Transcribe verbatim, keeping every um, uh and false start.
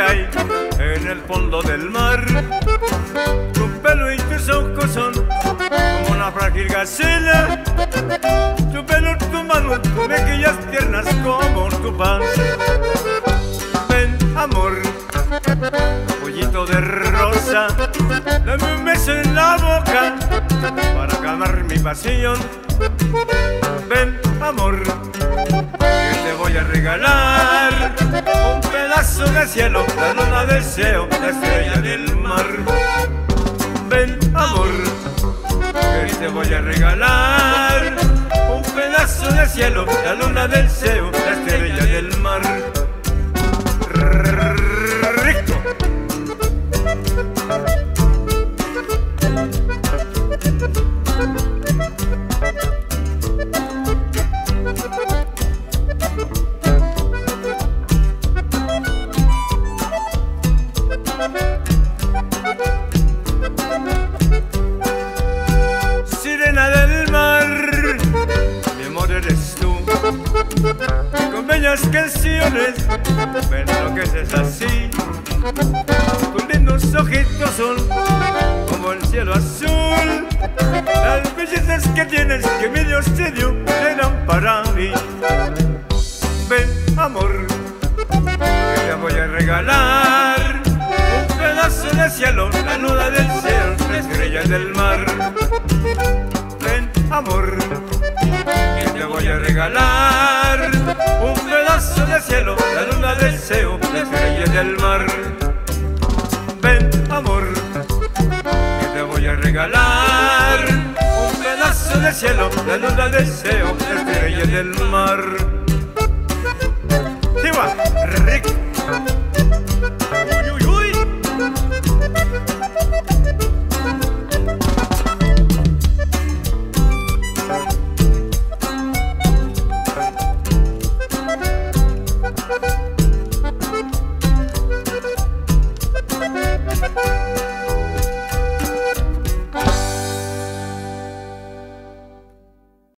hay en el fondo del mar. Tu pelo y tus ojos son como una frágil gacela. Tu pelo, tu mano, tus mejillas tiernas como tu pan. Ven, amor, pollito de rosa, dame un beso en la boca para calmar mi pasión. Ven, amor, que te voy a regalar un pedazo de cielo, la luna del deseo, la estrella del mar. Ven, amor, que te voy a regalar un pedazo de cielo, la luna del deseo, la estrella del mar. Rico. Sirena del mar, mi amor eres tú. Con bellas canciones me enloqueces así. Tus lindos ojitos son como el cielo azul. Las bellezas que tienes que mi Dios te dio serán para mí. Ven, amor, que te voy a regalar un pedazo de cielo, la luna del cielo, la estrella del mar. Ven, amor, que te voy a regalar un pedazo de cielo, la luna del deseo, la estrella del mar. Ven, amor, que te voy a regalar un pedazo de cielo, la luna del deseo, la estrella del mar.